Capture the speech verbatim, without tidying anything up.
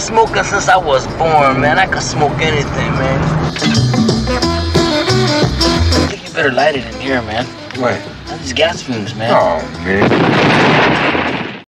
smoking since I was born, man. I could smoke anything, man. I think you better light it in here, man. What? These gas fumes, man. Oh, man.